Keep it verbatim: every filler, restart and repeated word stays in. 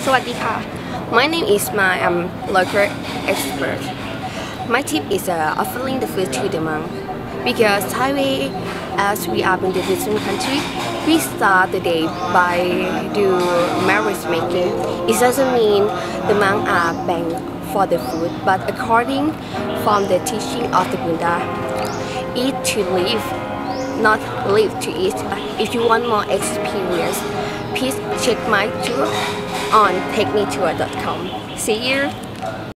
Sawadika. My name is my um, local expert. My tip is uh, offering the food to the monk. Because Thailand, as we are in the Buddhism country, we start the day by do marriage making. It doesn't mean the monks are banned for the food, but according from the teaching of the Buddha, eat to live, not live to eat. If you want more experience, please check my tour on take me tour dot com. See you!